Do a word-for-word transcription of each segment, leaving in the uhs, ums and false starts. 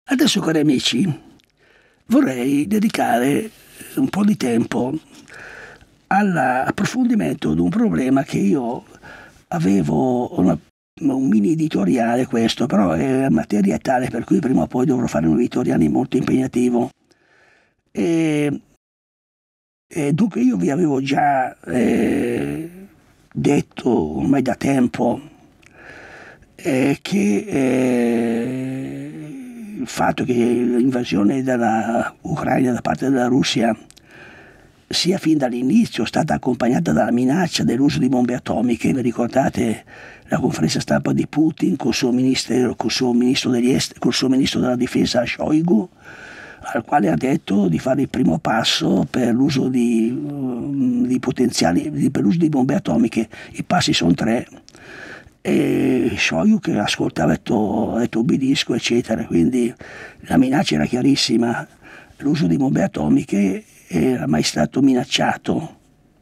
Adesso, cari amici, vorrei dedicare un po' di tempo all'approfondimento di un problema che io avevo una, un mini editoriale, questo, però è materia tale per cui prima o poi dovrò fare un editoriale molto impegnativo. E, e dunque io vi avevo già eh, detto ormai da tempo eh, che eh, il fatto che l'invasione della Ucraina da parte della Russia sia fin dall'inizio stata accompagnata dalla minaccia dell'uso di bombe atomiche. Vi ricordate la conferenza stampa di Putin col suo ministro, col suo ministro degli esteri, col suo ministro della difesa Shoigu, al quale ha detto di fare il primo passo per l'uso di, di potenziali di, per l'uso di bombe atomiche. I passi sono tre. E Shoigu che ascoltava ha detto, ha detto obbedisco, eccetera. Quindi la minaccia era chiarissima. L'uso di bombe atomiche era mai stato minacciato,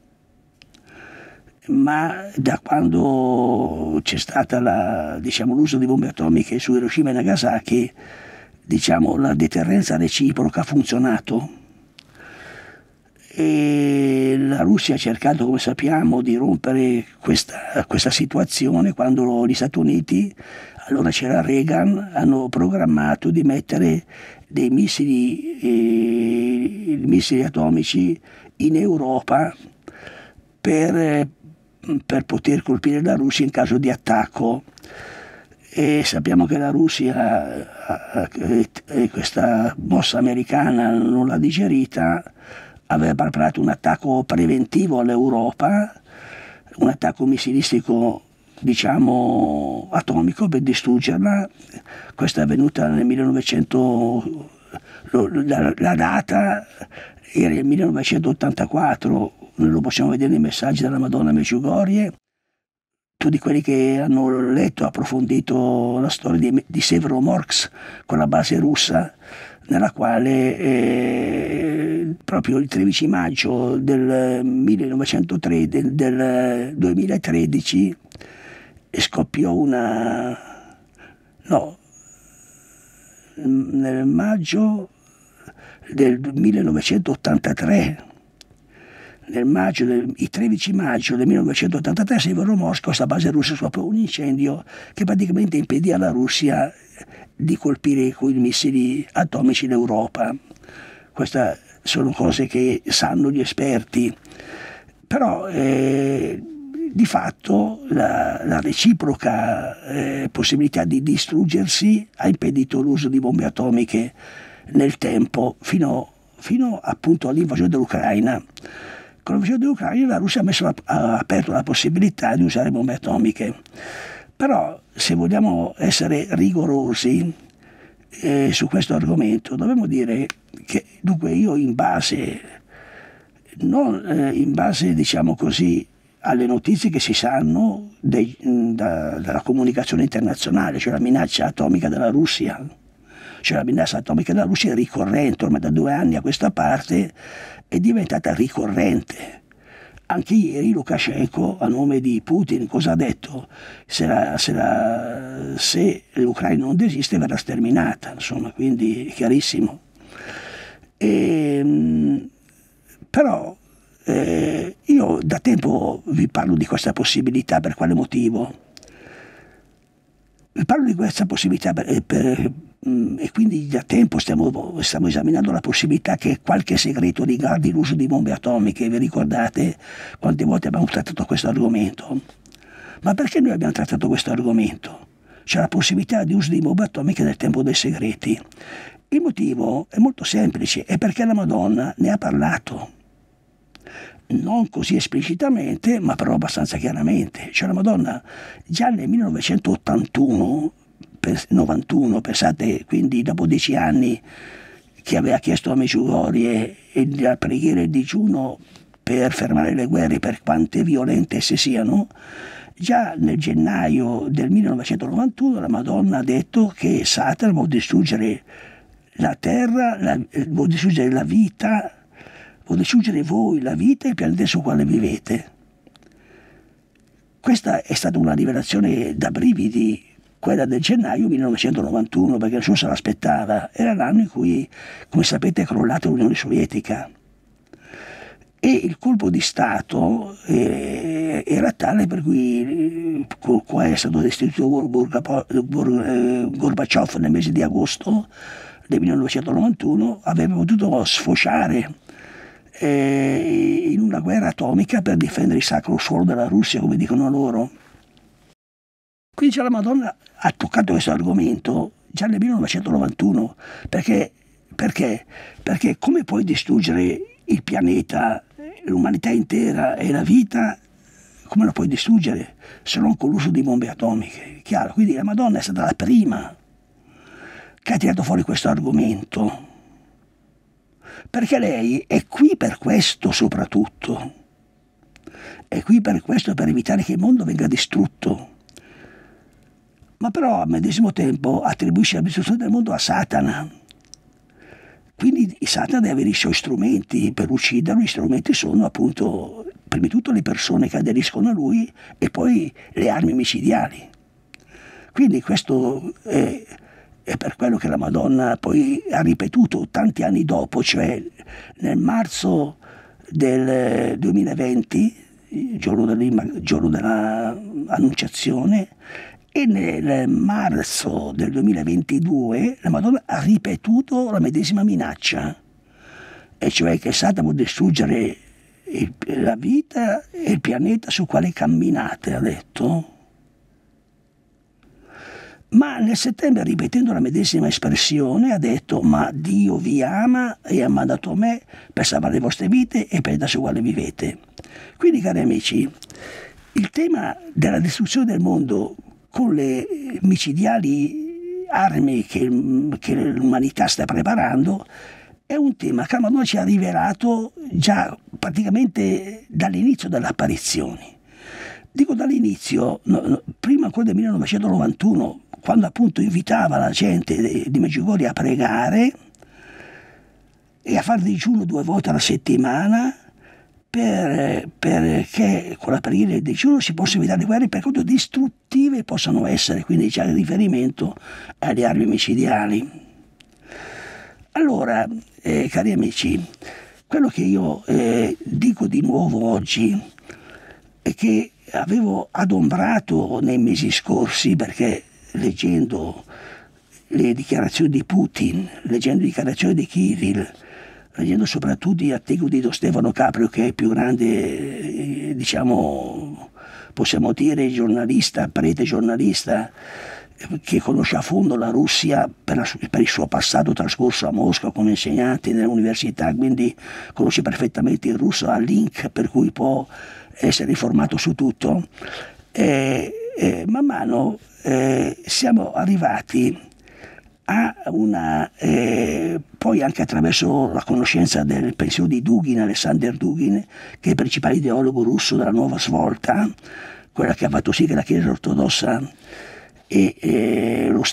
ma da quando c'è stata la, diciamo, l'uso di bombe atomiche su Hiroshima e Nagasaki, diciamo, la deterrenza reciproca ha funzionato. E la Russia ha cercato, come sappiamo, di rompere questa, questa situazione quando gli Stati Uniti, allora c'era Reagan, hanno programmato di mettere dei missili, eh, missili atomici in Europa per, per poter colpire la Russia in caso di attacco. E sappiamo che la Russia eh, questa mossa americana non l'ha digerita, aveva preparato un attacco preventivo all'Europa, un attacco missilistico, diciamo, atomico per distruggerla. Questa è avvenuta nel millenovecento, la, la data era il millenovecentottantaquattro, lo possiamo vedere nei messaggi della Madonna Medjugorje. Tutti quelli che hanno letto e approfondito la storia di, di Severomorsk, con la base russa, nella quale eh, proprio il tredici maggio del millenovecentotre, del, del duemilatredici scoppiò una no nel maggio del millenovecentottantatré, nel maggio del, il tredici maggio del millenovecentottantatré, a Severomorsk, questa base russa scopriò un incendio che praticamente impedì alla Russia di colpire con i missili atomici l'Europa. Queste sono cose che sanno gli esperti, però eh, di fatto la, la reciproca eh, possibilità di distruggersi ha impedito l'uso di bombe atomiche nel tempo, fino, fino appunto all'invasione dell'Ucraina. Con l'invasione dell'Ucraina la Russia ha, messo la, ha aperto la possibilità di usare bombe atomiche. Però se vogliamo essere rigorosi eh, su questo argomento, dobbiamo dire che dunque io in base, non eh, in base diciamo così, alle notizie che si sanno dei, da, dalla comunicazione internazionale, cioè la minaccia atomica della Russia, cioè la minaccia atomica della Russia è ricorrente, ormai da due anni a questa parte è diventata ricorrente. Anche ieri Lukashenko, a nome di Putin, cosa ha detto? Se, la, se, la, se l'Ucraina non desiste verrà sterminata, insomma, quindi è chiarissimo. E, però eh, io da tempo vi parlo di questa possibilità. Per quale motivo? Vi parlo di questa possibilità per, per, e quindi da tempo stiamo, stiamo esaminando la possibilità che qualche segreto riguardi l'uso di bombe atomiche. Vi ricordate quante volte abbiamo trattato questo argomento? Ma perché noi abbiamo trattato questo argomento? C'è la possibilità di uso di bombe atomiche nel tempo dei segreti. Il motivo è molto semplice, è perché la Madonna ne ha parlato. Non così esplicitamente, ma però abbastanza chiaramente. Cioè la Madonna già nel millenovecentottantuno, novantuno, pensate, quindi dopo dieci anni, che aveva chiesto a Medjugorje la preghiera e il digiuno per fermare le guerre, per quante violente esse siano, già nel gennaio del millenovecentonovantuno la Madonna ha detto che Satana vuole distruggere la terra, la, vuole distruggere la vita, vuole distruggere voi, la vita e il pianeta sul quale vivete. Questa è stata una rivelazione da brividi quella del gennaio millenovecentonovantuno, perché nessuno se l'aspettava. Era l'anno in cui, come sapete, è crollata l'Unione Sovietica. E il colpo di Stato eh, era tale per cui, col quale è stato destituito Gorbaciov nel mese di agosto del millenovecentonovantuno, avrebbe potuto sfociare eh, in una guerra atomica per difendere il sacro suolo della Russia, come dicono loro. Quindi la Madonna ha toccato questo argomento già nel millenovecentonovantuno, perché, perché? Perché come puoi distruggere il pianeta, l'umanità intera e la vita, come lo puoi distruggere se non con l'uso di bombe atomiche? Chiaro, quindi la Madonna è stata la prima che ha tirato fuori questo argomento, perché lei è qui per questo soprattutto, è qui per questo, per evitare che il mondo venga distrutto, ma però al medesimo tempo attribuisce la distruzione del mondo a Satana. Quindi Satana deve avere i suoi strumenti per ucciderlo. Gli strumenti sono appunto, prima di tutto, le persone che aderiscono a lui e poi le armi micidiali. Quindi questo è, è per quello che la Madonna poi ha ripetuto tanti anni dopo, cioè nel marzo del duemilaventi, il giorno dell'Annunciazione, e nel marzo del duemilaventidue la Madonna ha ripetuto la medesima minaccia, e cioè che Satana può distruggere il, la vita e il pianeta sul quale camminate, ha detto. Ma nel settembre, ripetendo la medesima espressione, ha detto: ma Dio vi ama e ha mandato a me per salvare le vostre vite e per il sul quale vivete. Quindi, cari amici, il tema della distruzione del mondo con le micidiali armi che, che l'umanità sta preparando è un tema che la Madonna ci ha rivelato già praticamente dall'inizio delle apparizioni. Dico dall'inizio, no, no, prima ancora del millenovecentonovantuno, quando appunto invitava la gente di, di Medjugorje a pregare e a fare digiuno due volte alla settimana, Per, perché con la preghiera del digiuno si possono evitare le guerre per quanto distruttive possano essere, quindi c'è il riferimento alle armi micidiali. Allora, eh, cari amici, quello che io eh, dico di nuovo oggi è che avevo adombrato nei mesi scorsi, perché leggendo le dichiarazioni di Putin, leggendo le dichiarazioni di Kirill, leggendo soprattutto gli articoli di Don Stefano Caprio, che è il più grande, eh, diciamo, possiamo dire, giornalista, prete giornalista, che conosce a fondo la Russia per, la, per il suo passato trascorso a Mosca come insegnante nell'università, quindi conosce perfettamente il russo, ha link per cui può essere informato su tutto. E, e man mano eh, siamo arrivati a una, eh, poi anche attraverso la conoscenza del pensiero di Dugin, Alexander Dugin, che è il principale ideologo russo della nuova svolta, quella che ha fatto sì che la Chiesa ortodossa e eh, lo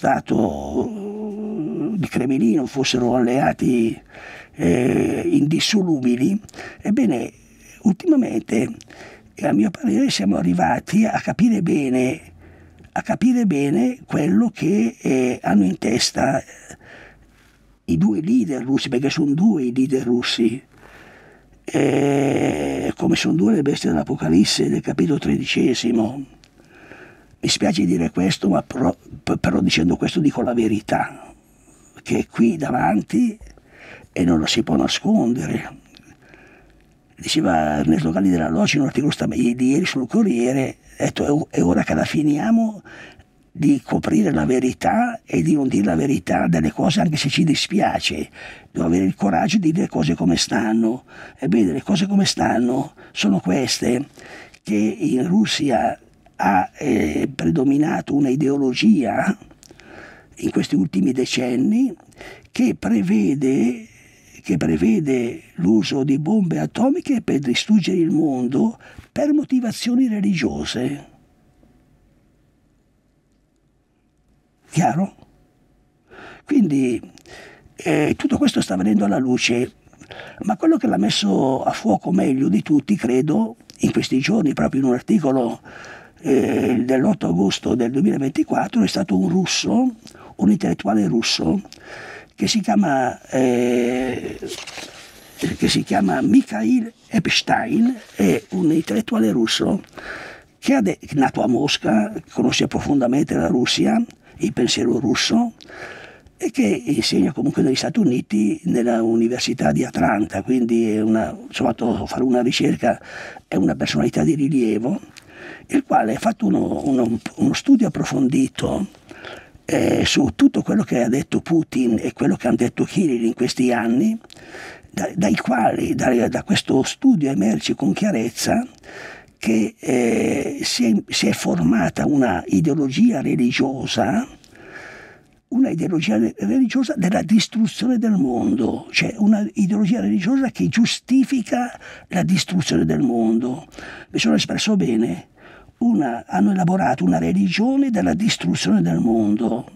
Stato di Cremlino fossero alleati eh, indissolubili. Ebbene, ultimamente, a mio parere, siamo arrivati a capire bene a capire bene quello che eh, hanno in testa i due leader russi, perché sono due i leader russi, eh, come sono due le bestie dell'Apocalisse del capitolo tredicesimo. Mi spiace dire questo, ma però, però dicendo questo dico la verità, che è qui davanti e non la si può nascondere. Diceva Ernesto Galli della Loce in un articolo di ieri sul Corriere, ha detto: è ora che la finiamo di coprire la verità e di non dire la verità delle cose, anche se ci dispiace. Devo avere il coraggio di dire le cose come stanno. Ebbene, le cose come stanno sono queste, che in Russia ha eh, predominato una ideologia in questi ultimi decenni che prevede che prevede l'uso di bombe atomiche per distruggere il mondo per motivazioni religiose. Chiaro? Quindi eh, tutto questo sta venendo alla luce, ma quello che l'ha messo a fuoco meglio di tutti, credo, in questi giorni, proprio in un articolo eh, dell'otto agosto del duemilaventiquattro è stato un russo, un intellettuale russo, che si chiama, eh, che si chiama Mikhail Epstein, è un intellettuale russo che è nato a Mosca, conosce profondamente la Russia, il pensiero russo, e che insegna comunque negli Stati Uniti nella Università di Atlanta, quindi è una, insomma, fare una ricerca, è una personalità di rilievo, il quale ha fatto uno, uno, uno studio approfondito eh, su tutto quello che ha detto Putin e quello che hanno detto Kirill in questi anni, da, dai quali, da, da questo studio emerge con chiarezza che eh, si, è, si è formata una ideologia religiosa, una ideologia religiosa della distruzione del mondo, cioè una ideologia religiosa che giustifica la distruzione del mondo. Mi sono espresso bene. Una, hanno elaborato una religione della distruzione del mondo.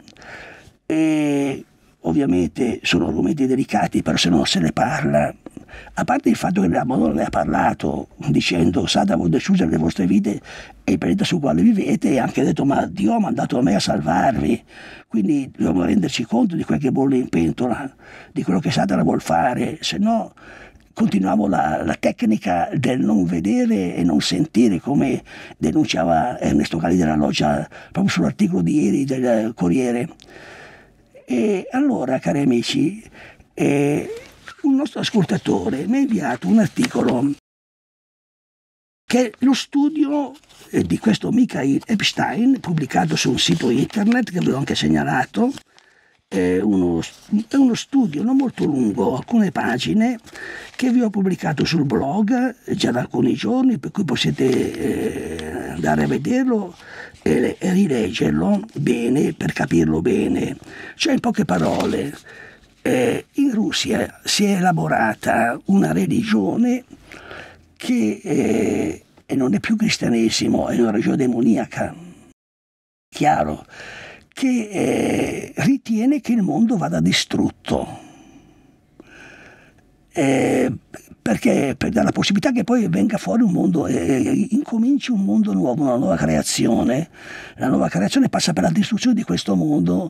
E ovviamente sono argomenti delicati, però se non se ne parla, a parte il fatto che la Madonna ne ha parlato dicendo Satana vuol distruggere le vostre vite e il pianeta sul quale vivete, e ha anche detto ma Dio ha mandato a me a salvarvi, quindi dobbiamo renderci conto di quel che bolle in pentola, di quello che Satana vuol fare, se no continuiamo la, la tecnica del non vedere e non sentire, come denunciava Ernesto Galli della Loggia proprio sull'articolo di ieri del Corriere. E allora, cari amici, eh, un nostro ascoltatore mi ha inviato un articolo che è lo studio eh, di questo Mikhail Epstein, pubblicato su un sito internet che vi ho anche segnalato. È uno, è uno studio non molto lungo, alcune pagine, che vi ho pubblicato sul blog già da alcuni giorni, per cui potete eh, andare a vederlo e, e rileggerlo bene per capirlo bene. Cioè, in poche parole, eh, in Russia si è elaborata una religione che eh, e non è più cristianesimo, è una religione demoniaca, chiaro, che eh, ritiene che il mondo vada distrutto, eh, perché per dare la possibilità che poi venga fuori un mondo, eh, incominci un mondo nuovo, una nuova creazione. La nuova creazione passa per la distruzione di questo mondo.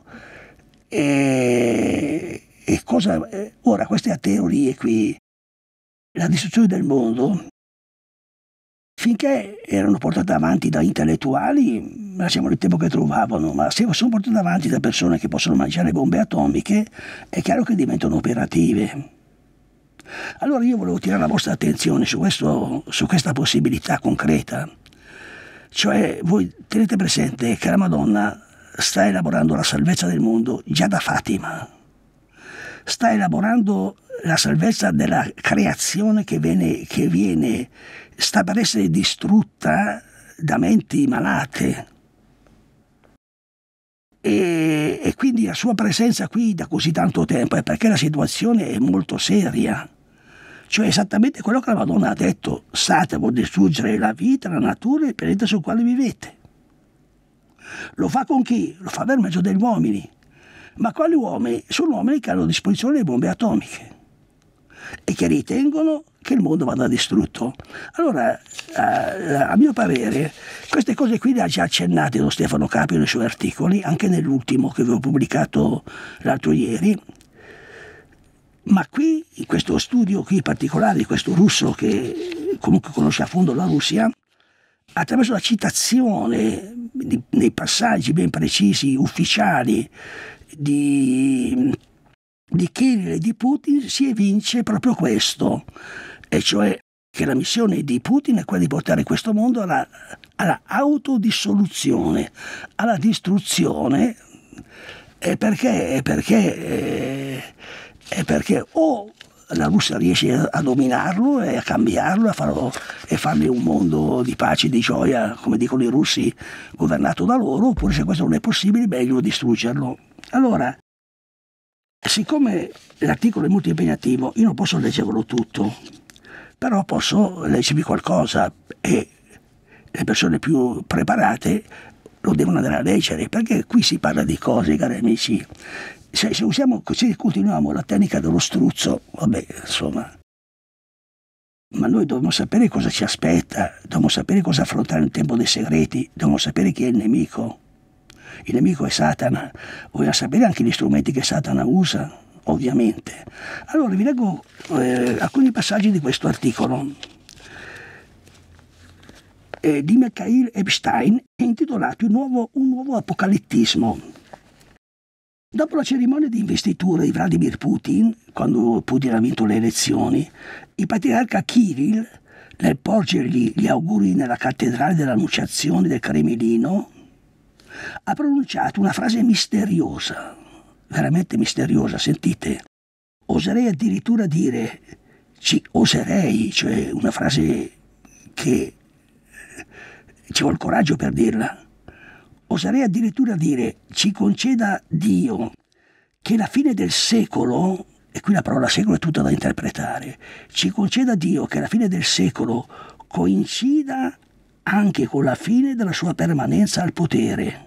E, e cosa, eh, ora queste teorie qui, la distruzione del mondo, finché erano portate avanti da intellettuali, lasciamo il tempo che trovavano, ma se sono portate avanti da persone che possono mangiare bombe atomiche, è chiaro che diventano operative. Allora io volevo tirare la vostra attenzione su, questo, su questa possibilità concreta. Cioè, voi tenete presente che la Madonna sta elaborando la salvezza del mondo già da Fatima. Sta elaborando la salvezza della creazione che viene, che viene sta per essere distrutta da menti malate. E, e quindi la sua presenza qui da così tanto tempo è perché la situazione è molto seria. Cioè esattamente quello che la Madonna ha detto: Satana vuol distruggere la vita, la natura e il pianeta sul quale vivete. Lo fa con chi? Lo fa per mezzo degli uomini. Ma quali uomini? Sono uomini che hanno a disposizione le bombe atomiche e che ritengono che il mondo vada distrutto. Allora, a, a mio parere, queste cose qui le ha già accennate Don Stefano Capio nei suoi articoli, anche nell'ultimo che avevo pubblicato l'altro ieri. Ma qui, in questo studio qui particolare di questo russo che comunque conosce a fondo la Russia, attraverso la citazione di, nei passaggi ben precisi, ufficiali, di, di Kirill e di Putin, si evince proprio questo, e cioè che la missione di Putin è quella di portare questo mondo alla, alla autodissoluzione, alla distruzione, e perché, perché, eh, è perché o la Russia riesce a dominarlo e a cambiarlo, a farlo, e fargli un mondo di pace e di gioia, come dicono i russi, governato da loro, oppure se questo non è possibile, meglio distruggerlo. Allora, siccome l'articolo è molto impegnativo, io non posso leggervelo tutto, però posso leggervi qualcosa, e le persone più preparate lo devono andare a leggere, perché qui si parla di cose, cari amici. Se, se, usiamo, se continuiamo la tecnica dello struzzo, vabbè, insomma, ma noi dobbiamo sapere cosa ci aspetta, dobbiamo sapere cosa affrontare nel tempo dei segreti, dobbiamo sapere chi è il nemico. Il nemico è Satana, vogliamo sapere anche gli strumenti che Satana usa, ovviamente. Allora vi leggo eh, alcuni passaggi di questo articolo eh, di Mikhail Epstein, è intitolato Un nuovo, un nuovo apocalittismo. Dopo la cerimonia di investitura di Vladimir Putin, quando Putin ha vinto le elezioni, il patriarca Kirill, nel porgergli gli auguri nella cattedrale dell'Annunciazione del Cremlino, ha pronunciato una frase misteriosa, veramente misteriosa, sentite. Oserei addirittura dire, ci, oserei, cioè una frase che ci vuole il coraggio per dirla. Oserei addirittura dire, ci conceda Dio che la fine del secolo, e qui la parola secolo è tutta da interpretare, ci conceda Dio che la fine del secolo coincida anche con la fine della sua permanenza al potere.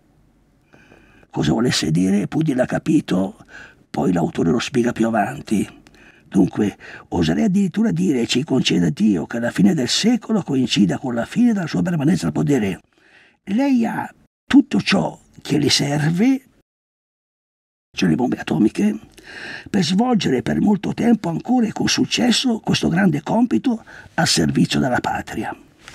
Cosa volesse dire? Putin l'ha capito, poi l'autore lo spiega più avanti. Dunque, oserei addirittura dire, ci conceda Dio che la fine del secolo coincida con la fine della sua permanenza al potere. Lei ha tutto ciò che le serve, cioè le bombe atomiche, per svolgere per molto tempo ancora e con successo questo grande compito al servizio della patria.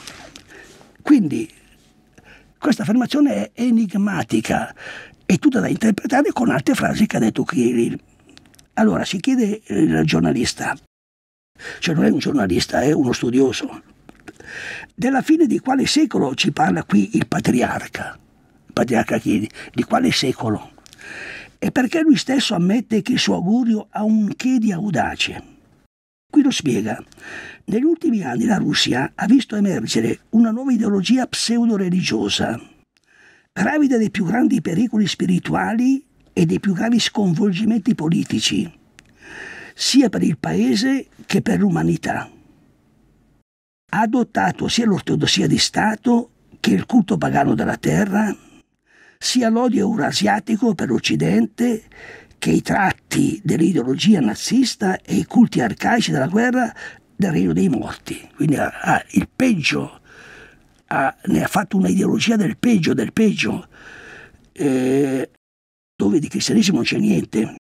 Quindi questa affermazione è enigmatica, è tutta da interpretare con altre frasi che ha detto Kirill. Allora si chiede il giornalista, cioè non è un giornalista, è uno studioso, della fine di quale secolo ci parla qui il patriarca? Il patriarca Kirill, di quale secolo? E perché lui stesso ammette che il suo augurio ha un che di audace? Qui lo spiega. Negli ultimi anni la Russia ha visto emergere una nuova ideologia pseudo-religiosa, gravida dei più grandi pericoli spirituali e dei più gravi sconvolgimenti politici, sia per il paese che per l'umanità. Ha adottato sia l'ortodossia di Stato che il culto pagano della terra, sia l'odio eurasiatico per l'Occidente che i tratti dell'ideologia nazista e i culti arcaici della guerra del regno dei morti. Quindi ha, ha il peggio, ha, ne ha fatto un'ideologia del peggio, del peggio, eh, dove di cristianesimo non c'è niente.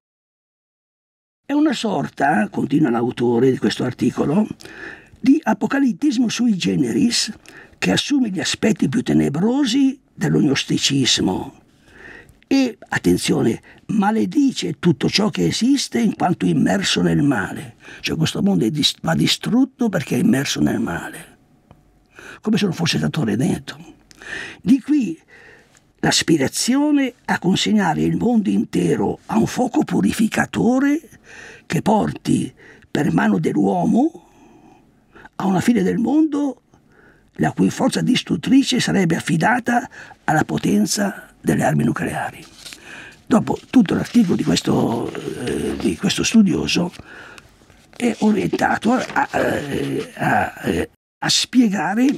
È una sorta, continua l'autore di questo articolo, di apocalittismo sui generis che assume gli aspetti più tenebrosi dell'ognosticismo e, attenzione, maledice tutto ciò che esiste in quanto immerso nel male. Cioè questo mondo è dis- va distrutto perché è immerso nel male, come se non fosse stato redento. Di qui l'aspirazione a consegnare il mondo intero a un fuoco purificatore che porti per mano dell'uomo a una fine del mondo la cui forza distruttrice sarebbe affidata alla potenza delle armi nucleari. Dopo tutto l'articolo di questo, eh, di questo studioso è orientato a, a, a, a, a spiegare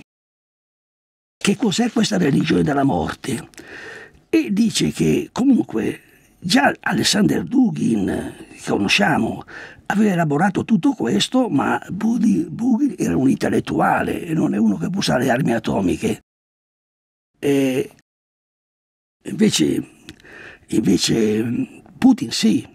che cos'è questa religione della morte, e dice che comunque già Alexander Dugin, che conosciamo, aveva elaborato tutto questo, ma Dugin era un intellettuale e non è uno che può usare le armi atomiche. E invece, invece Putin sì.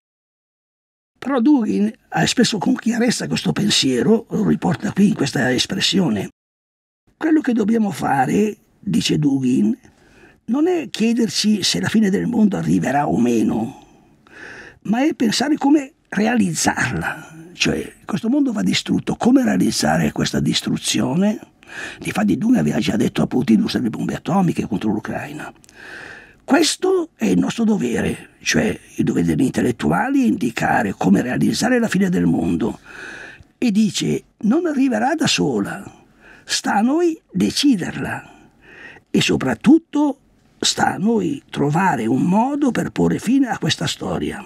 Però Dugin ha espresso con chiarezza questo pensiero, lo riporta qui in questa espressione. Quello che dobbiamo fare, dice Dugin, non è chiederci se la fine del mondo arriverà o meno, ma è pensare come realizzarla. Cioè, questo mondo va distrutto, come realizzare questa distruzione? Difatti Dugin aveva già detto a Putin di usare le bombe atomiche contro l'Ucraina. Questo è il nostro dovere, cioè il dovere degli intellettuali è indicare come realizzare la fine del mondo. E dice, non arriverà da sola, sta a noi deciderla e soprattutto sta a noi trovare un modo per porre fine a questa storia.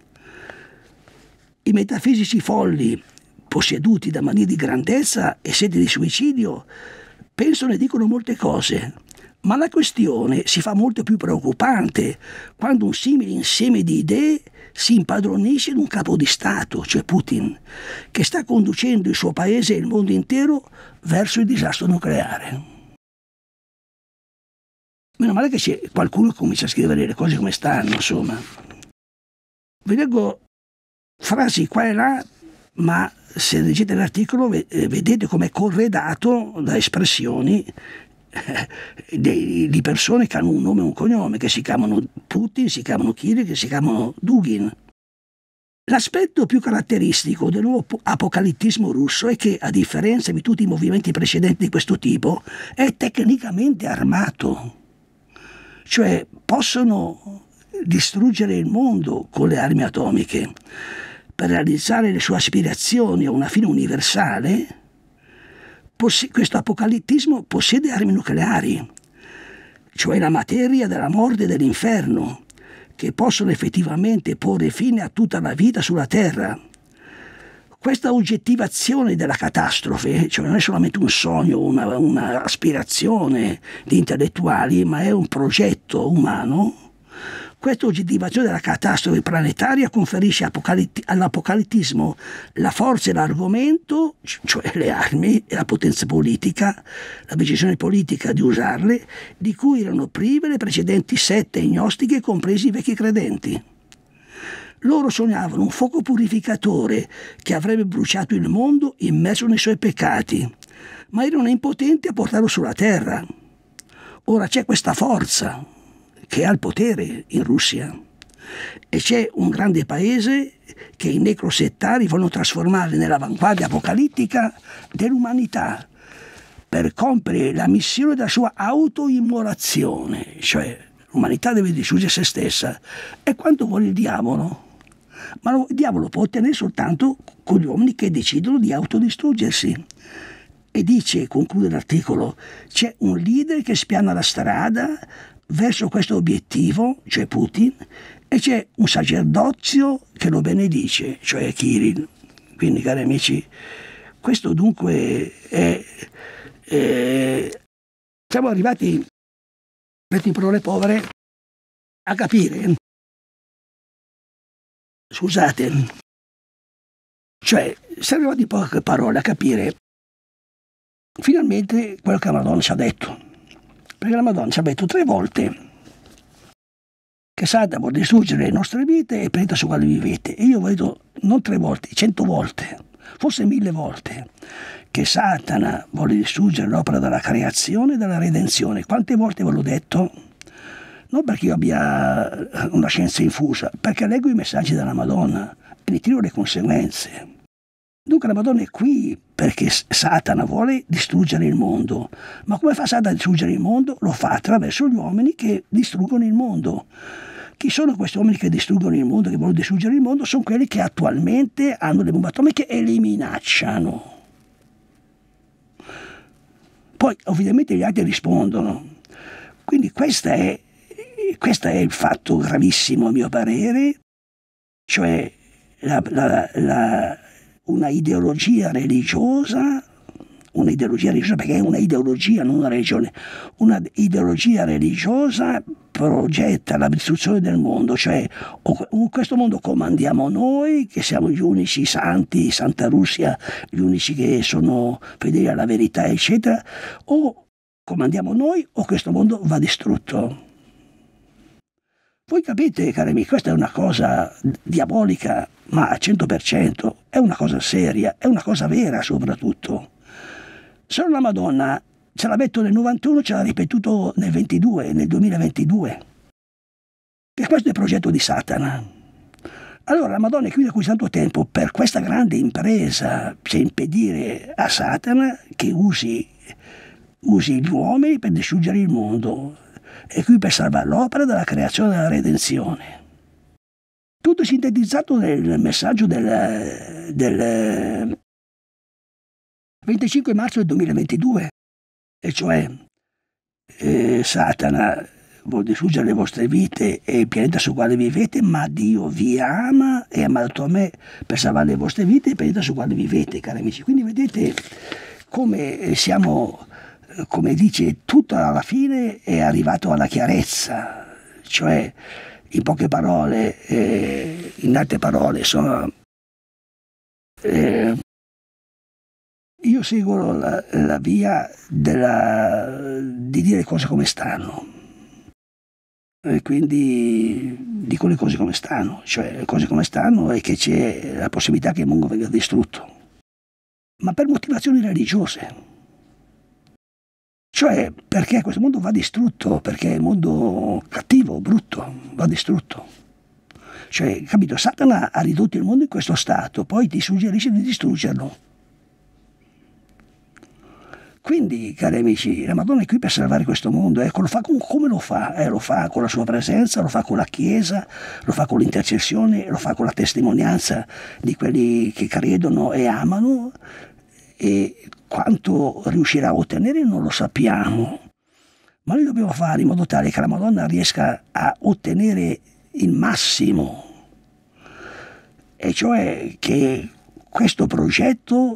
I metafisici folli, posseduti da manie di grandezza e sete di suicidio, pensano e dicono molte cose, ma la questione si fa molto più preoccupante quando un simile insieme di idee si impadronisce di un capo di Stato, cioè Putin, che sta conducendo il suo paese e il mondo intero verso il disastro nucleare. Meno male che c'è qualcuno che comincia a scrivere le cose come stanno, insomma. Vi leggo frasi qua e là, ma se leggete l'articolo vedete come è corredato da espressioni di persone che hanno un nome e un cognome, che si chiamano Putin, si chiamano Kirill, che si chiamano Dugin. L'aspetto più caratteristico del nuovo apocalittismo russo è che, a differenza di tutti i movimenti precedenti di questo tipo, è tecnicamente armato. Cioè possono distruggere il mondo con le armi atomiche per realizzare le sue aspirazioni a una fine universale. Questo apocalittismo possiede armi nucleari, cioè la materia della morte e dell'inferno, che possono effettivamente porre fine a tutta la vita sulla Terra. Questa oggettivazione della catastrofe, cioè non è solamente un sogno, una, una aspirazione di intellettuali, ma è un progetto umano. Questa oggettivazione della catastrofe planetaria conferisce all'apocalittismo la forza e l'argomento, cioè le armi e la potenza politica, la decisione politica di usarle, di cui erano prive le precedenti sette gnostiche, compresi i vecchi credenti. Loro sognavano un fuoco purificatore che avrebbe bruciato il mondo immerso nei suoi peccati, ma erano impotenti a portarlo sulla terra. Ora c'è questa forza che ha il potere in Russia e c'è un grande paese che i necrosettari vogliono trasformare nell'avanguardia apocalittica dell'umanità per compiere la missione della sua autoimmolazione, cioè l'umanità deve distruggere se stessa. È quanto vuole il diavolo, ma il diavolo può ottenere soltanto con gli uomini che decidono di autodistruggersi. E dice, conclude l'articolo, c'è un leader che spiana la strada verso questo obiettivo, cioè Putin, e c'è un sacerdozio che lo benedice, cioè Kirill. Quindi, cari amici, questo dunque è, è siamo arrivati, detto in parole povere, a capire, scusate, cioè siamo arrivati in poche parole a capire finalmente quello che la Madonna ci ha detto. Perché la Madonna ci ha detto tre volte che Satana vuole distruggere le nostre vite e il pianeta su quale vivete. E io vedo non tre volte, cento volte, forse mille volte, che Satana vuole distruggere l'opera della creazione e della redenzione. Quante volte ve l'ho detto? Non perché io abbia una scienza infusa, perché leggo i messaggi della Madonna e ne tiro le conseguenze. Dunque la Madonna è qui perché Satana vuole distruggere il mondo. Ma come fa Satana a distruggere il mondo? Lo fa attraverso gli uomini che distruggono il mondo. Chi sono questi uomini che distruggono il mondo, che vogliono distruggere il mondo? Sono quelli che attualmente hanno le bombe atomiche e le minacciano. Poi ovviamente gli altri rispondono. Quindi questa è, questo è il fatto gravissimo a mio parere, cioè la, la, la una ideologia religiosa, una ideologia religiosa perché è una ideologia, non una religione, una ideologia religiosa progetta la distruzione del mondo, cioè in questo mondo comandiamo noi, che siamo gli unici santi, Santa Russia, gli unici che sono fedeli alla verità, eccetera, o comandiamo noi o questo mondo va distrutto. Voi capite, cari amici, questa è una cosa diabolica, ma al cento per cento, è una cosa seria, è una cosa vera soprattutto. Solo la Madonna ce l'ha detto nel novantuno, ce l'ha ripetuto nel ventidue, nel duemilaventidue. E questo è il progetto di Satana. Allora la Madonna è qui da così tanto tempo per questa grande impresa, cioè impedire a Satana che usi, usi gli uomini per distruggere il mondo. È qui per salvare l'opera della creazione e della redenzione. Tutto sintetizzato nel messaggio del, del venticinque marzo del duemilaventidue, e cioè eh, Satana vuol distruggere le vostre vite e il pianeta sul quale vivete, ma Dio vi ama e ha mandato a me per salvare le vostre vite e il pianeta sul quale vivete, cari amici. Quindi vedete come siamo, come dice, tutto alla fine è arrivato alla chiarezza, cioè in poche parole, eh, in altre parole, insomma, eh, io seguo la, la via della, di dire cose come stanno, e quindi dico le cose come stanno, cioè le cose come stanno è che c'è la possibilità che il mondo venga distrutto, ma per motivazioni religiose. Cioè, perché questo mondo va distrutto, perché è un mondo cattivo, brutto, va distrutto. Cioè, capito, Satana ha ridotto il mondo in questo stato, poi ti suggerisce di distruggerlo. Quindi, cari amici, la Madonna è qui per salvare questo mondo. Ecco, lo fa con, come lo fa? Eh, lo fa con la sua presenza, lo fa con la Chiesa, lo fa con l'intercessione, lo fa con la testimonianza di quelli che credono e amano, e quanto riuscirà a ottenere non lo sappiamo, ma noi dobbiamo fare in modo tale che la Madonna riesca a ottenere il massimo, e cioè che questo progetto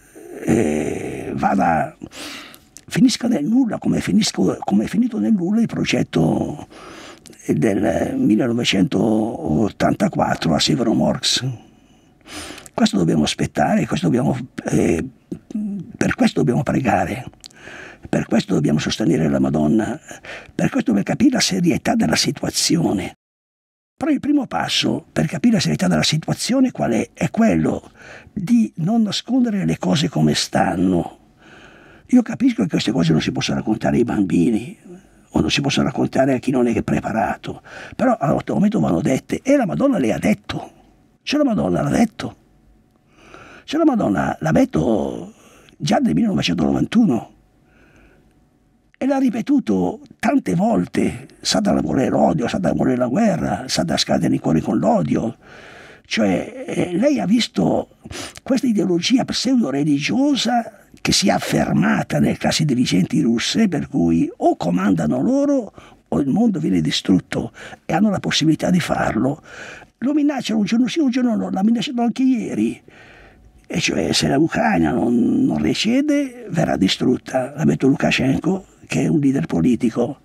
eh, vada, finisca nel nulla, come, finisco, come è finito nel nulla il progetto del millenovecentottantaquattro a Severomorsk. Questo dobbiamo aspettare, questo dobbiamo, eh, per questo dobbiamo pregare, per questo dobbiamo sostenere la Madonna, per questo per capire la serietà della situazione. Però il primo passo per capire la serietà della situazione qual è? È quello di non nascondere le cose come stanno. Io capisco che queste cose non si possono raccontare ai bambini, o non si possono raccontare a chi non è preparato, però a un momento vanno dette, e la Madonna le ha detto, cioè la Madonna l'ha detto. Cioè la Madonna l'ha detto già nel millenovecentonovantuno e l'ha ripetuto tante volte. Satana vuole l'odio, Satana vuole la guerra, Satana scatena i cuori con l'odio. Cioè eh, lei ha visto questa ideologia pseudo-religiosa che si è affermata nelle classi dirigenti russe, per cui o comandano loro o il mondo viene distrutto, e hanno la possibilità di farlo. Lo minacciano un giorno sì, un giorno no, l'ha minacciato anche ieri. E cioè se l'Ucraina non, non recede verrà distrutta. L'ha detto Lukashenko, che è un leader politico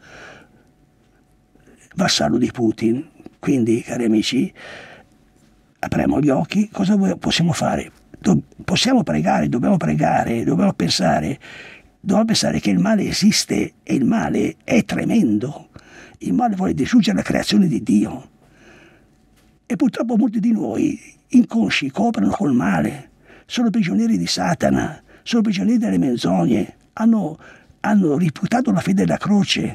vassallo di Putin. Quindi, cari amici, apriamo gli occhi. Cosa possiamo fare? Do- possiamo pregare, dobbiamo pregare, dobbiamo pensare, dobbiamo pensare che il male esiste e il male è tremendo. Il male vuole distruggere la creazione di Dio. E purtroppo molti di noi, inconsci, cooperano col male. Sono prigionieri di Satana, sono prigionieri delle menzogne, hanno, hanno rifiutato la fede della croce.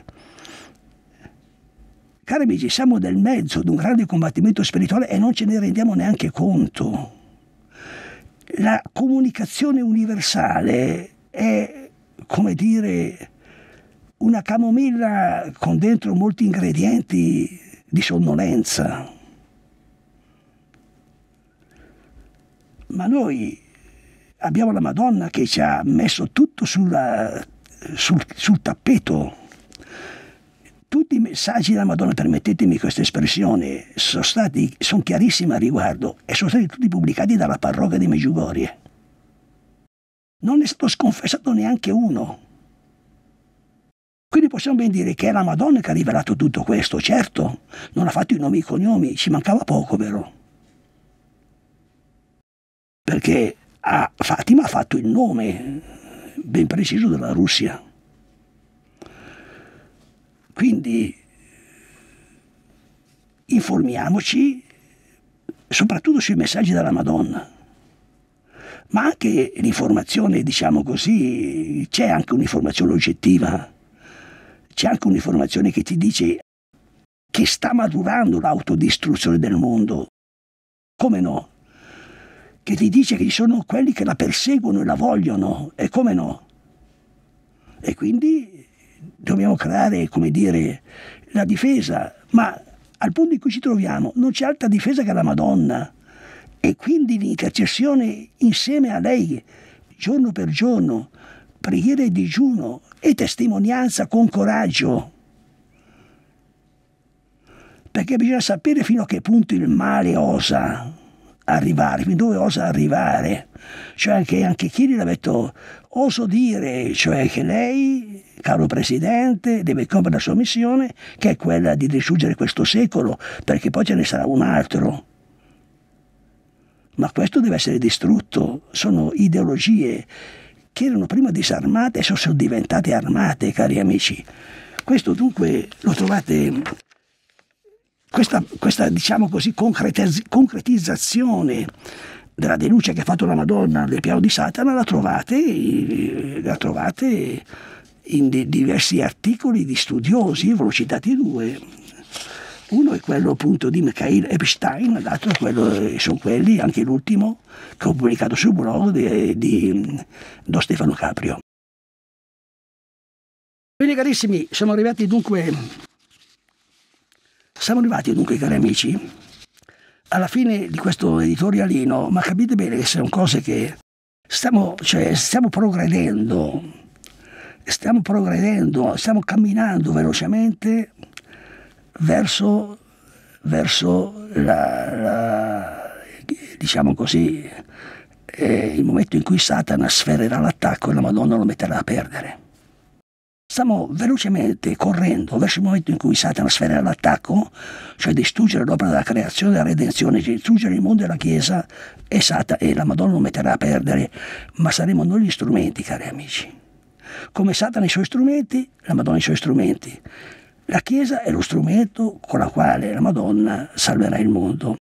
Cari amici, siamo nel mezzo di un grande combattimento spirituale e non ce ne rendiamo neanche conto. La comunicazione universale è, come dire, una camomilla con dentro molti ingredienti di sonnolenza. Ma noi abbiamo la Madonna che ci ha messo tutto sulla, sul, sul tappeto. Tutti i messaggi della Madonna, permettetemi questa espressione, sono stati, sono chiarissimi a riguardo e sono stati tutti pubblicati dalla parrocchia di Medjugorje. Non è stato sconfessato neanche uno. Quindi possiamo ben dire che è la Madonna che ha rivelato tutto questo. Certo, non ha fatto i nomi e i cognomi, ci mancava poco però. Perché a Fatima ha fatto il nome ben preciso della Russia. Quindi informiamoci soprattutto sui messaggi della Madonna, ma anche l'informazione, diciamo così, c'è anche un'informazione oggettiva, c'è anche un'informazione che ti dice che sta maturando l'autodistruzione del mondo. Come no? Che ti dice che ci sono quelli che la perseguono e la vogliono, e come no? E quindi dobbiamo creare, come dire, la difesa, ma al punto in cui ci troviamo non c'è altra difesa che la Madonna, e quindi l'intercessione insieme a lei, giorno per giorno, preghiera e digiuno e testimonianza con coraggio, perché bisogna sapere fino a che punto il male osa arrivare, fin dove osa arrivare. Cioè anche, anche Kiril ha detto: oso dire, cioè che lei, caro Presidente, deve compiere la sua missione, che è quella di distruggere questo secolo, perché poi ce ne sarà un altro. Ma questo deve essere distrutto. Sono ideologie che erano prima disarmate e sono diventate armate, cari amici. Questo dunque lo trovate, questa, questa diciamo così concretizzazione della denuncia che ha fatto la Madonna del piano di Satana, la trovate, la trovate in diversi articoli di studiosi. Ve l'ho citati due. Uno è quello appunto di Mikhail Epstein, l'altro è quello, sono quelli, anche l'ultimo, che ho pubblicato sul blog di, di Don Stefano Caprio. Bene carissimi, siamo arrivati dunque, siamo arrivati dunque cari amici, alla fine di questo editorialino, ma capite bene che sono cose che stiamo, cioè, stiamo progredendo, stiamo progredendo, stiamo camminando velocemente verso, verso la, la, diciamo così, eh, il momento in cui Satana sferrerà l'attacco e la Madonna lo metterà a perdere. Stiamo velocemente correndo verso il momento in cui Satana sferrerà l'attacco, cioè distruggere l'opera della creazione e della redenzione, distruggere il mondo e la Chiesa, e Satana e la Madonna lo metterà a perdere, ma saremo noi gli strumenti, cari amici. Come Satana i suoi strumenti, la Madonna i suoi strumenti. La Chiesa è lo strumento con la quale la Madonna salverà il mondo.